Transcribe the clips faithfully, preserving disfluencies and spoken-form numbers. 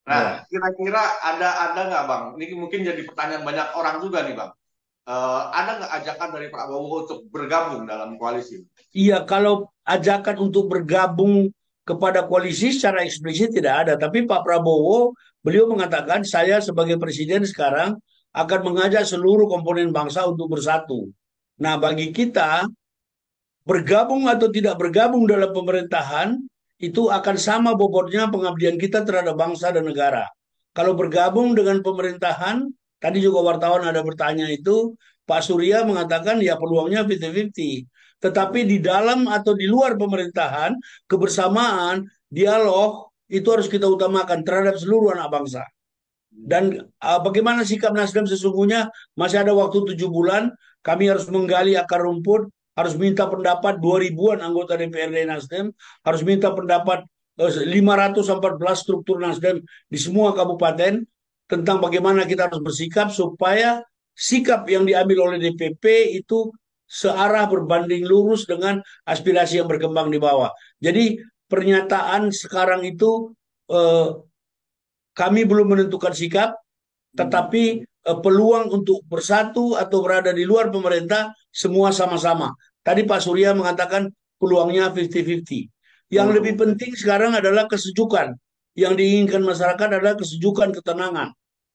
Nah, Ya. kira-kira ada ada nggak Bang? Ini mungkin jadi pertanyaan banyak orang juga nih Bang. Eh, ada nggak ajakan dari Pak Prabowo untuk bergabung dalam koalisi? Iya, kalau ajakan untuk bergabung kepada koalisi secara eksplisit tidak ada. Tapi Pak Prabowo, beliau mengatakan saya sebagai presiden sekarang akan mengajak seluruh komponen bangsa untuk bersatu. Nah, bagi kita bergabung atau tidak bergabung dalam pemerintahan itu akan sama bobotnya pengabdian kita terhadap bangsa dan negara. Kalau bergabung dengan pemerintahan, tadi juga wartawan ada bertanya itu, Pak Surya mengatakan ya peluangnya lima puluh lima puluh. Tetapi di dalam atau di luar pemerintahan, kebersamaan, dialog itu harus kita utamakan terhadap seluruh anak bangsa. Dan uh, bagaimana sikap Nasdem sesungguhnya masih ada waktu tujuh bulan. Kami harus menggali akar rumput, harus minta pendapat dua ribuan anggota D P R D Nasdem, harus minta pendapat uh, lima ratus empat belas struktur Nasdem di semua kabupaten tentang bagaimana kita harus bersikap supaya sikap yang diambil oleh D P P itu searah berbanding lurus dengan aspirasi yang berkembang di bawah. Jadi pernyataan sekarang itu eh, kami belum menentukan sikap, tetapi eh, peluang untuk bersatu atau berada di luar pemerintah semua sama-sama. Tadi Pak Surya mengatakan peluangnya lima puluh lima puluh. Yang lebih Hmm. penting sekarang adalah kesejukan. Yang diinginkan masyarakat adalah kesejukan, ketenangan.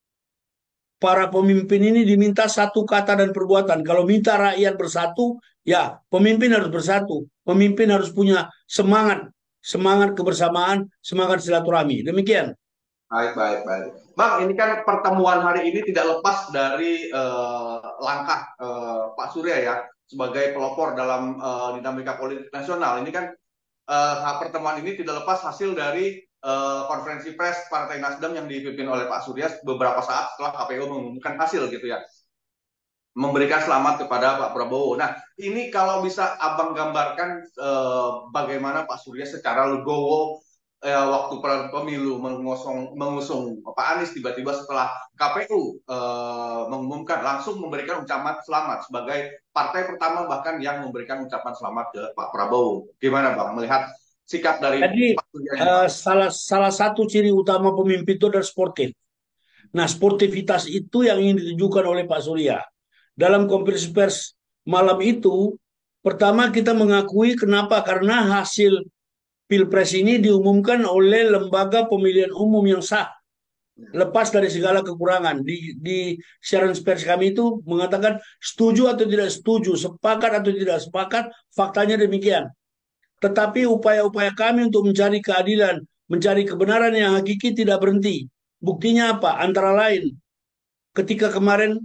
Para pemimpin ini diminta satu kata dan perbuatan. Kalau minta rakyat bersatu, ya pemimpin harus bersatu. Pemimpin harus punya semangat, semangat kebersamaan, semangat silaturahmi. Demikian. Baik, baik, baik. Bang, ini kan pertemuan hari ini tidak lepas dari eh, langkah eh, Pak Surya ya sebagai pelopor dalam eh, dinamika politik nasional. Ini kan eh, pertemuan ini tidak lepas hasil dari eh, konferensi pers Partai Nasdem yang dipimpin oleh Pak Surya beberapa saat setelah K P U mengumumkan hasil gitu ya, memberikan selamat kepada Pak Prabowo. Nah, ini kalau bisa Abang gambarkan eh, bagaimana Pak Surya secara legowo eh, waktu pemilu mengusung, mengusung Pak Anies tiba-tiba setelah K P U eh, mengumumkan langsung memberikan ucapan selamat sebagai partai pertama bahkan yang memberikan ucapan selamat ke Pak Prabowo. Gimana Bang melihat sikap dari Jadi Pak Surya ini eh, Bang? salah salah satu ciri utama pemimpin itu adalah sportif. Nah, sportivitas itu yang ingin ditunjukkan oleh Pak Surya. Dalam konferensi pers malam itu, pertama kita mengakui kenapa, karena hasil Pilpres ini diumumkan oleh lembaga pemilihan umum yang sah, lepas dari segala kekurangan. Di, di siaran pers kami itu mengatakan setuju atau tidak setuju, sepakat atau tidak sepakat, faktanya demikian. Tetapi upaya-upaya kami untuk mencari keadilan, mencari kebenaran yang hakiki tidak berhenti. Buktinya apa? Antara lain, ketika kemarin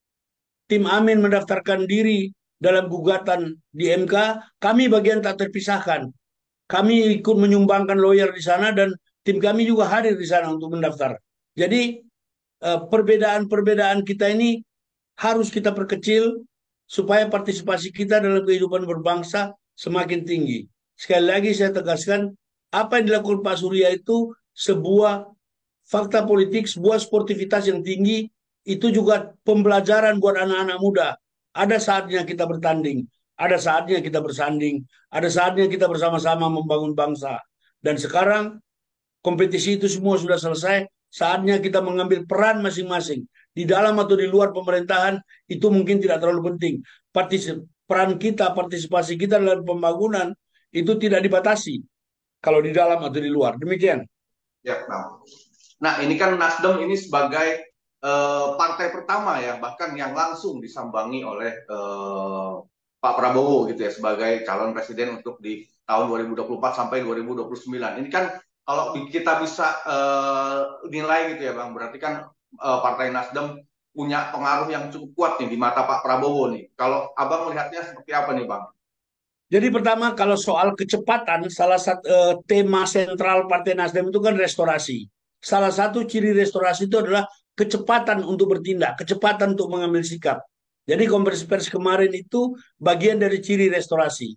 tim Amin mendaftarkan diri dalam gugatan di M K, kami bagian tak terpisahkan. Kami ikut menyumbangkan lawyer di sana dan tim kami juga hadir di sana untuk mendaftar. Jadi eh, perbedaan-perbedaan kita ini harus kita perkecil supaya partisipasi kita dalam kehidupan berbangsa semakin tinggi. Sekali lagi saya tegaskan, apa yang dilakukan Pak Surya itu sebuah fakta politik, sebuah sportivitas yang tinggi, itu juga pembelajaran buat anak-anak muda. Ada saatnya kita bertanding, ada saatnya kita bersanding, ada saatnya kita bersama-sama membangun bangsa. Dan sekarang kompetisi itu semua sudah selesai, saatnya kita mengambil peran masing-masing. Di dalam atau di luar pemerintahan, itu mungkin tidak terlalu penting. Partisip, peran kita, partisipasi kita dalam pembangunan, itu tidak dibatasi kalau di dalam atau di luar. Demikian. Ya, nah. Nah, ini kan Nasdem ini sebagai eh, partai pertama ya, bahkan yang langsung disambangi oleh eh, Pak Prabowo gitu ya sebagai calon presiden untuk di tahun dua ribu dua puluh empat sampai dua ribu dua puluh sembilan. Ini kan kalau kita bisa eh, nilai gitu ya, Bang, berarti kan eh, Partai Nasdem punya pengaruh yang cukup kuat nih di mata Pak Prabowo nih. Kalau Abang melihatnya seperti apa nih, Bang? Jadi pertama kalau soal kecepatan, salah satu eh, tema sentral Partai Nasdem itu kan restorasi. Salah satu ciri restorasi itu adalah kecepatan untuk bertindak, kecepatan untuk mengambil sikap. Jadi konferensi pers kemarin itu bagian dari ciri restorasi.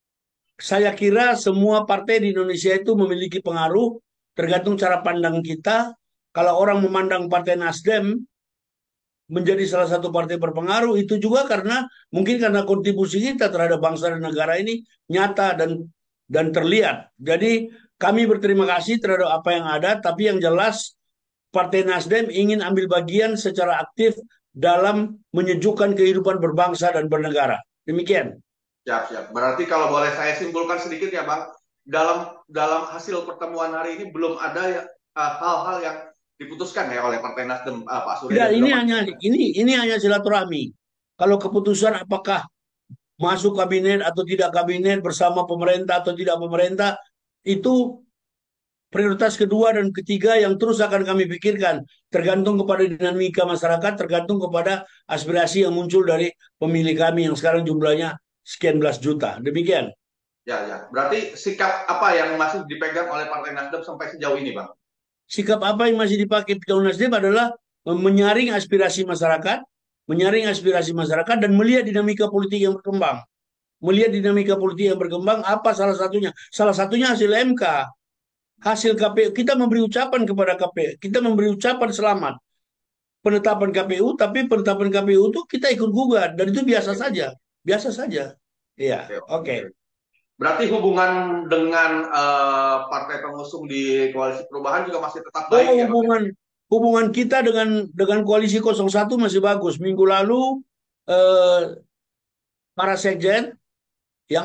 Saya kira semua partai di Indonesia itu memiliki pengaruh, tergantung cara pandang kita. Kalau orang memandang Partai Nasdem menjadi salah satu partai berpengaruh itu juga karena mungkin karena kontribusi kita terhadap bangsa dan negara ini nyata dan dan terlihat. Jadi kami berterima kasih terhadap apa yang ada, tapi yang jelas Partai Nasdem ingin ambil bagian secara aktif dalam menyejukkan kehidupan berbangsa dan bernegara. Demikian. Siap, siap. Berarti kalau boleh saya simpulkan sedikit ya Bang, dalam dalam hasil pertemuan hari ini belum ada ya, uh, hal-hal yang diputuskan ya oleh Partai Nasdem, uh, Pak Surya Tidak, dan juga ini Pak. hanya ini ini hanya silaturahmi. Kalau keputusan apakah masuk kabinet atau tidak kabinet bersama pemerintah atau tidak pemerintah itu prioritas kedua dan ketiga yang terus akan kami pikirkan, tergantung kepada dinamika masyarakat, tergantung kepada aspirasi yang muncul dari pemilih kami yang sekarang jumlahnya sekian belas juta. Demikian. Ya, ya. Berarti sikap apa yang masih dipegang oleh Partai Nasdem sampai sejauh ini, Bang? Sikap apa yang masih dipakai Pidato Nasdem adalah menyaring aspirasi masyarakat, menyaring aspirasi masyarakat dan melihat dinamika politik yang berkembang. Melihat dinamika politik yang berkembang, apa salah satunya? Salah satunya hasil M K. Hasil K P U, kita memberi ucapan kepada K P U, kita memberi ucapan selamat penetapan K P U, tapi penetapan K P U itu kita ikut gugat dan itu biasa saja, biasa saja. Iya, Oke, oke. Okay. oke. Berarti hubungan dengan uh, partai pengusung di Koalisi Perubahan juga masih tetap Oh, baik ya, Bang? hubungan hubungan kita dengan dengan koalisi nol satu masih bagus. Minggu lalu eh, para sekjen yang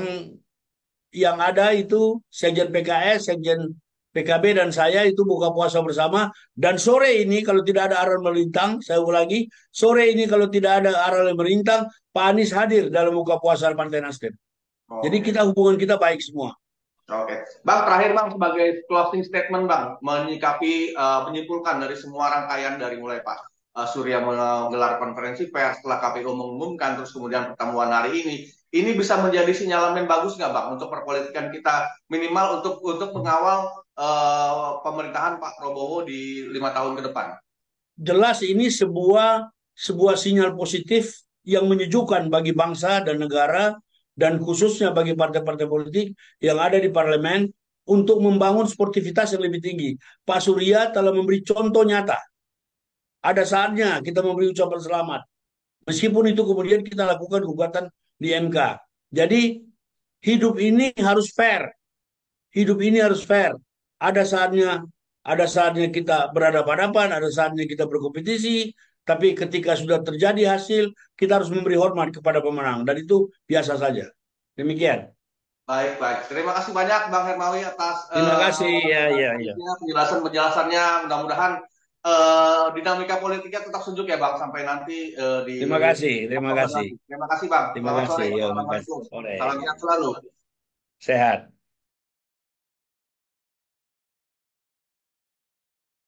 yang ada itu sekjen P K S, sekjen P K B dan saya itu buka puasa bersama dan sore ini kalau tidak ada aral melintang, saya ulangi, sore ini kalau tidak ada aral melintang, Pak Anies hadir dalam buka puasa Partai Nasdem. Jadi Oke, kita hubungan kita baik semua. oke. Bang, terakhir Bang sebagai closing statement Bang, menyikapi uh, menyimpulkan dari semua rangkaian dari mulai Pak uh, Surya menggelar konferensi pers setelah K P U mengumumkan terus kemudian pertemuan hari ini, ini bisa menjadi sinyalemen bagus nggak Bang untuk perpolitikan kita minimal untuk untuk mengawal uh, pemerintahan Pak Prabowo di lima tahun ke depan? Jelas ini sebuah sebuah sinyal positif yang menyejukkan bagi bangsa dan negara dan khususnya bagi partai-partai politik yang ada di parlemen untuk membangun sportivitas yang lebih tinggi. Pak Surya telah memberi contoh nyata. Ada saatnya kita memberi ucapan selamat. Meskipun itu kemudian kita lakukan gugatan di M K. Jadi hidup ini harus fair. Hidup ini harus fair. Ada saatnya ada saatnya kita berhadapan-hadapan, ada saatnya kita berkompetisi, tapi ketika sudah terjadi hasil, kita harus memberi hormat kepada pemenang dan itu biasa saja. Demikian. Baik, baik. Terima kasih banyak Bang Hermawi atas Terima uh, kasih. Ya, ya, ya. penjelasan-penjelasannya. Mudah-mudahan uh, dinamika politiknya tetap sejuk ya Bang sampai nanti uh, di Terima kasih. Terima Oktober kasih. nanti. Terima kasih Bang. Terima Selamat kasih. sore. Ya, terima kasih. Wassalamualaikum. Sore. Salam sehat selalu. Sehat.